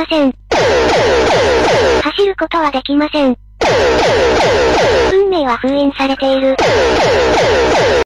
ません。走ることはできません。運命は封印されている。